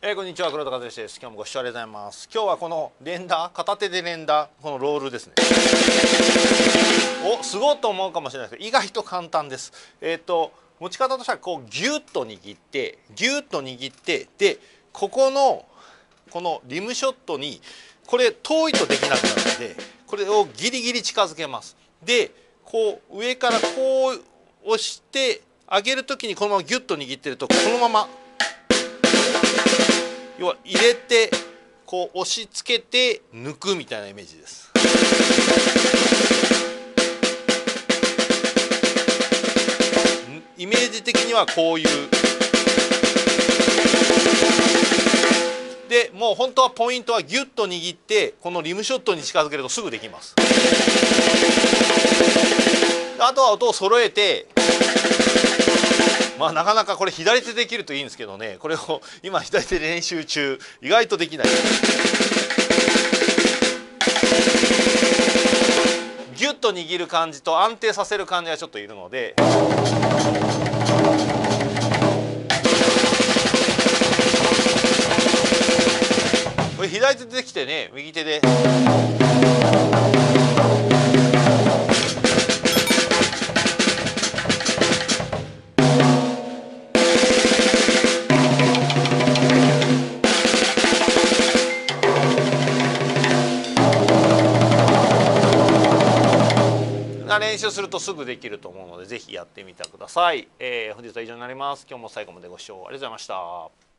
こんにちは、黒田和之です。今日もご視聴ありがとうございます。今日はこの連打、片手で連打、このロールですね。すごいと思うかもしれないですけど、意外と簡単です。持ち方としてはこうギュッと握って、で、ここのこのリムショットにこれ遠いとできなくなるので、これをギリギリ近づけます。で、こう上からこう押して上げるときにこのままギュッと握ってるとこのまま。要は入れてこう押し付けて抜くみたいなイメージです。イメージ的にはこういうで、もう本当はポイントはギュッと握ってこのリムショットに近づけるとすぐできます。あとは音を揃えて、なかなかこれ左手でできるといいんですけどね、これを今左手で練習中、意外とできない。ギュッと握る感じと安定させる感じがちょっといるので。これ左手でできてね、右手で。練習するとすぐできると思うので、ぜひやってみてください。本日は以上になります。今日も最後までご視聴ありがとうございました。